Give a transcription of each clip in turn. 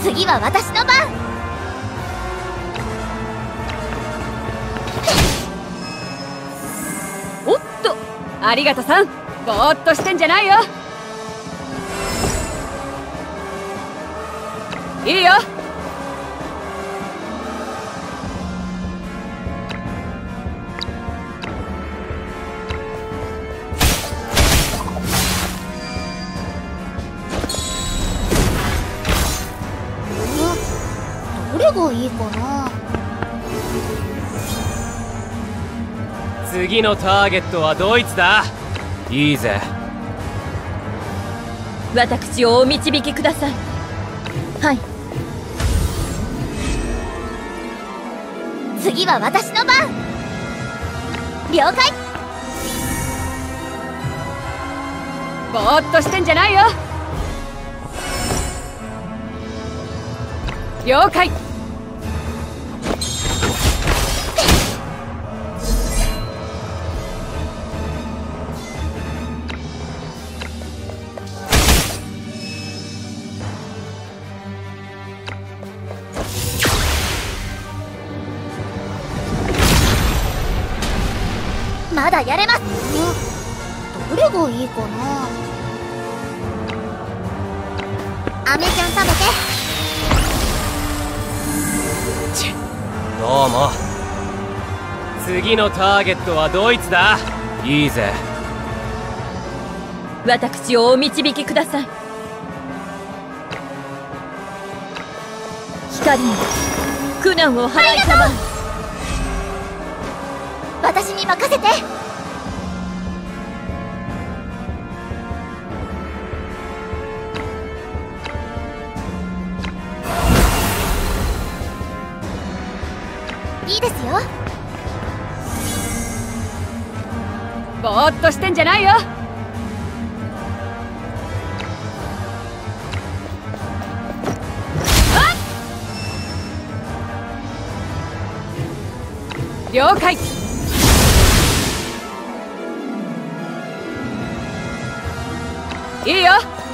次は私の番。 おっと、ありがとさん。ぼーっとしてんじゃないよ。いいよ。 どれがいいかな。 次のターゲットはドイツだ。いいぜ。 私をお導きください。はい。 次は私の番。了解。 ぼーっとしてんじゃないよ。了解。 まだやれます。どれがいいかな。アメちゃん食べて。 どうも。次のターゲットはドイツだ。いいぜ。 私をお導きください。光に苦難を払いたまえ。 私に任せて。いいですよ。 ぼーっとしてんじゃないよ。了解。いいよ。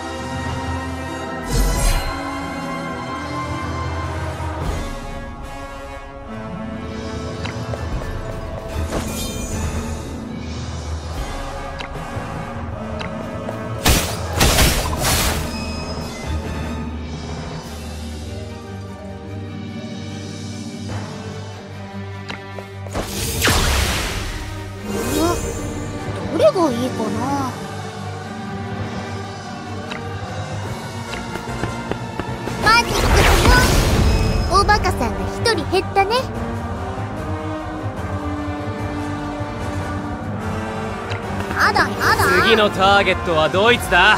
どれがいいかな。マジックだよ。おバカさんが一人減ったね。やだやだ。 次のターゲットはドイツだ。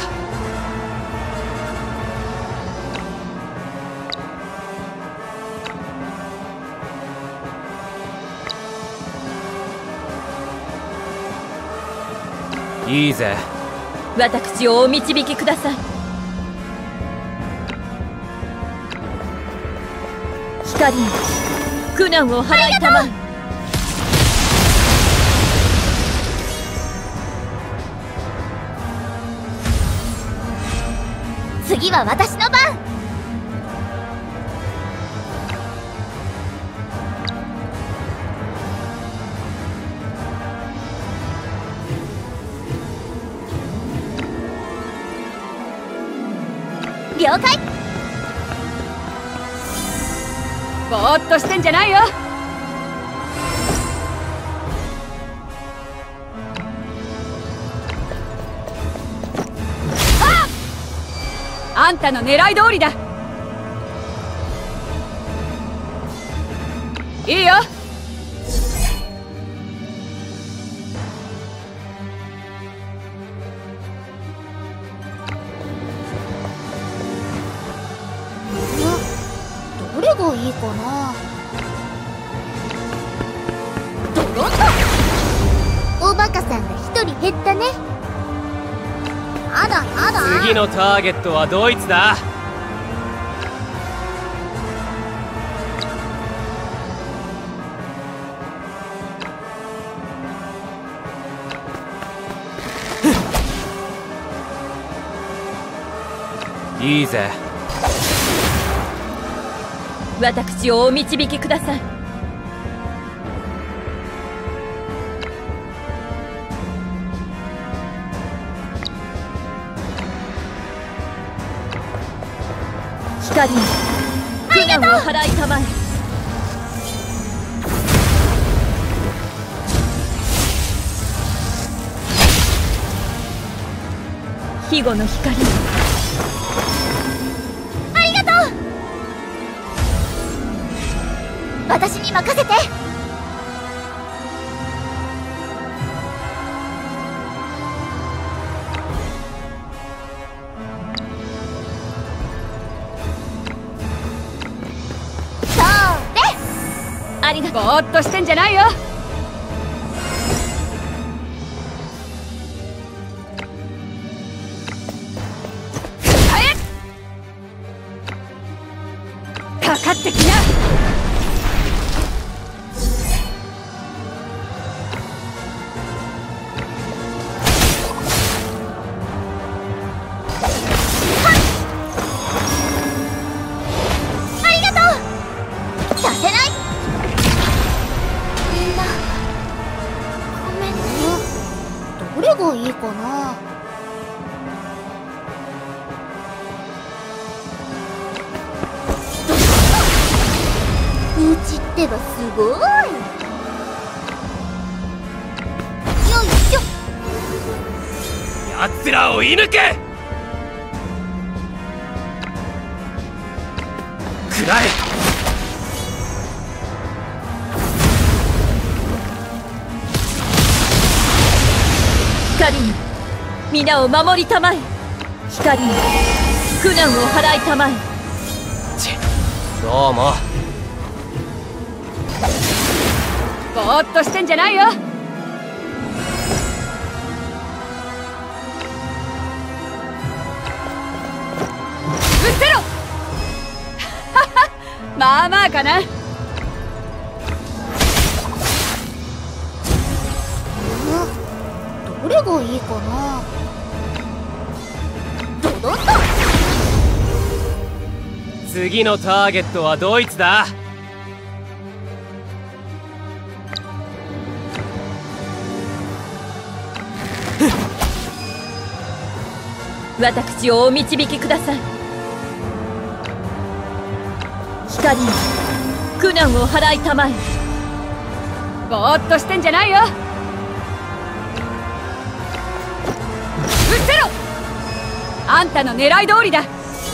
いいぜ。 私をお導きください。光に苦難を払いたまえ。 次は私の番。了解。 ぼーっとしてんじゃないよ。あんたの狙い通りだ。いいよ。 どれがいいかな。ドロンと。おバカさんが一人減ったね。やだやだ。 次のターゲットはドイツだ。いいぜ。 私をお導きください。光に苦難を払いたまえ。庇護の光。 ありがとう。私に任せて。 ありがとう。ぼーっとしてんじゃないよ。かかってきな。 ありがとう。させない。みんなごめんね。どれがいいかな。うちってばすごい。よいしょ。 奴らを射抜け。食らえ。 光に皆を守りたまえ。光に苦難を払いたまえ。 どうも。 ぼーっとしてんじゃないよ。うっせろ。まあまあかな。 どれがいいかな。ドドンと。 次のターゲットはドイツだ。 私をお導きください。光に苦難を払いたまえ。ぼーっとしてんじゃないよ。うっせろ。あんたの狙い通りだ。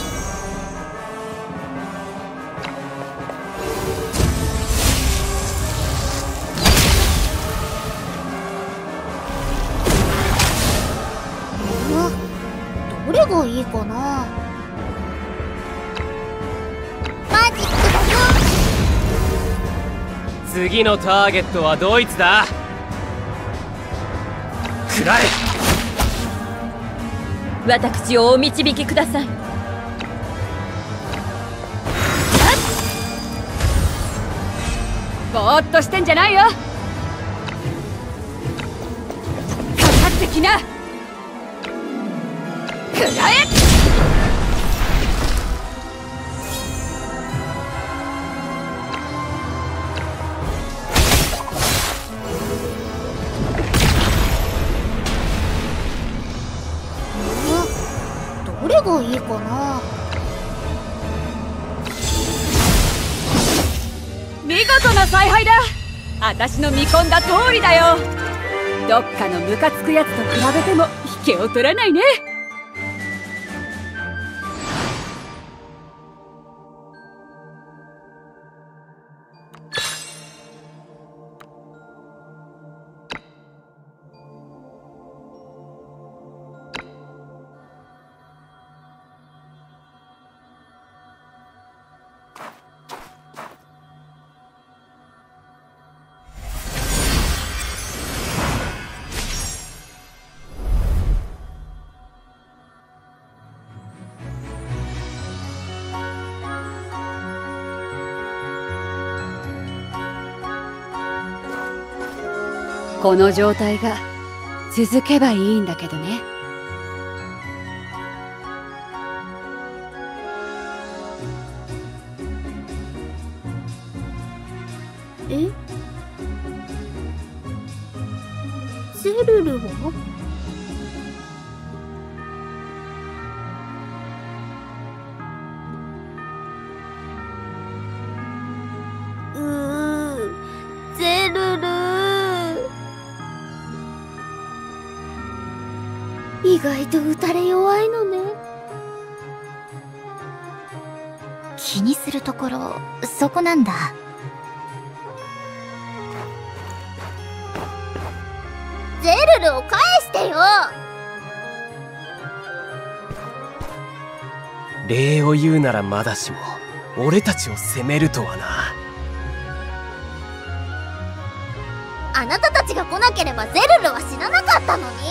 どれがいいかな。マジックだよ。 次のターゲットはドイツだ。食らえ。 私をお導きください。ぼーっとしてんじゃないよ。かかってきな。くらえ。 どれがいいかな。 見事な采配だ。私の見込んだ通りだよ。どっかのムカつくやつと比べても引けを取らないね。この状態が続けばいいんだけどね。 え？ゼルルは？ゼルル。意外と打たれ弱いのね。 気にするところそこなんだ。 ゼルルを返してよ。 礼を言うならまだしも俺たちを責めるとはな。 あなたたちが来なければゼルルは死ななかったのに。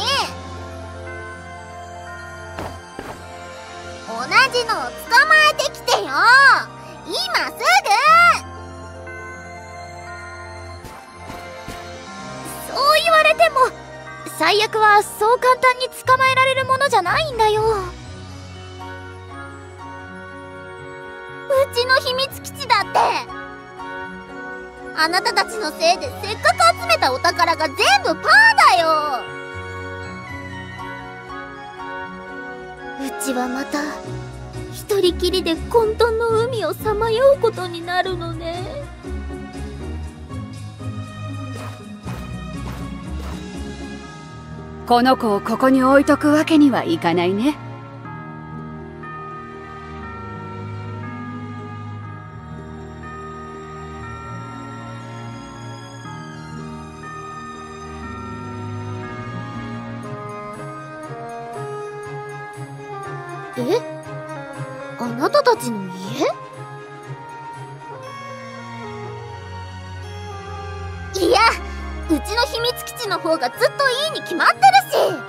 同じのを捕まえてきてよ、今すぐ。 そう言われても最悪はそう簡単に捕まえられるものじゃないんだよ。 うちの秘密基地だって。あなたたちのせいでせっかく集めたお宝が全部パーだよ。うちはまた一人きりで混沌の海をさまようことになるのね。 この子をここに置いとくわけにはいかないね。 え？あなたたちの家？いや、うちの秘密基地の方がずっといいに決まってるし。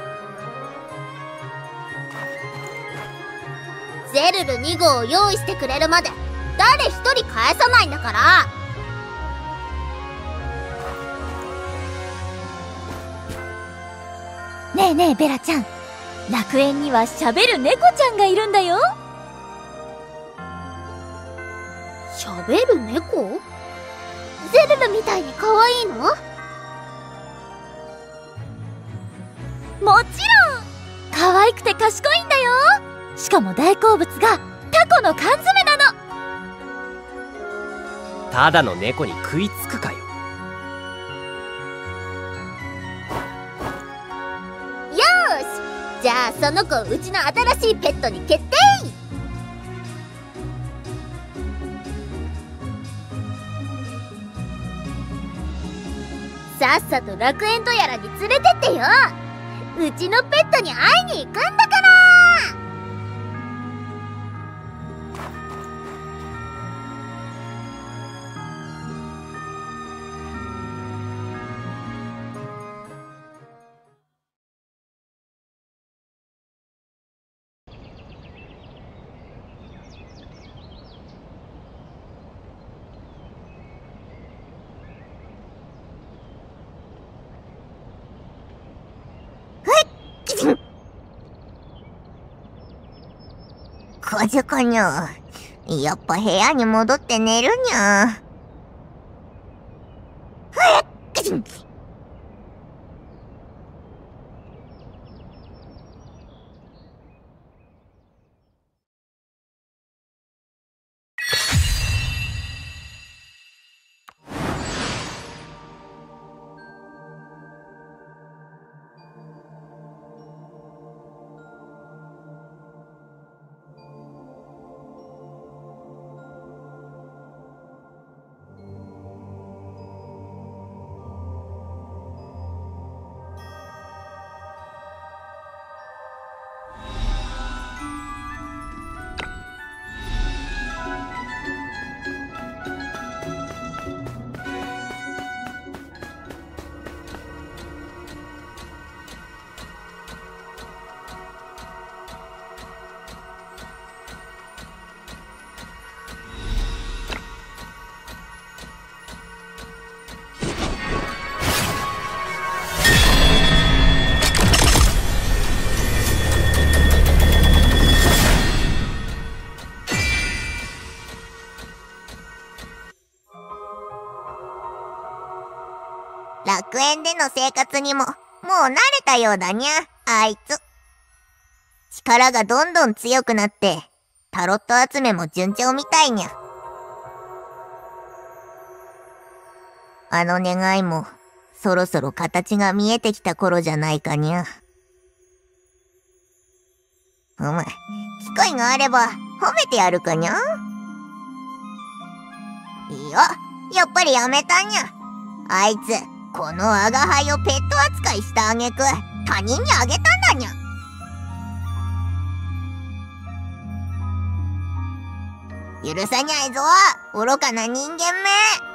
ゼルル2号を用意してくれるまで誰一人返さないんだから。 ねえねえベラちゃん、楽園には喋る猫ちゃんがいるんだよ。 喋る猫？ゼルルみたいに可愛いの？ もちろん可愛くて賢いんだよ。しかも大好物がタコの缶詰なの。 ただの猫に食いつくかよ。 よーし、じゃあその子をうちの新しいペットに決定。さっさと楽園とやらに連れてってよ。うちのペットに会いに行くんだから。 こじこにゃ。やっぱ部屋に戻って寝るにゃ。 学園での生活にも、もう慣れたようだにゃ、あいつ。力がどんどん強くなって、タロット集めも順調みたいにゃ。あの願いも、そろそろ形が見えてきた頃じゃないかにゃ。機会があれば、褒めてやるかにゃ。いや、やっぱりやめたにゃ。あいつ、このアガハイをペット扱いしたあげく、他人にあげたんだにゃ。許さにゃいぞ、愚かな人間め。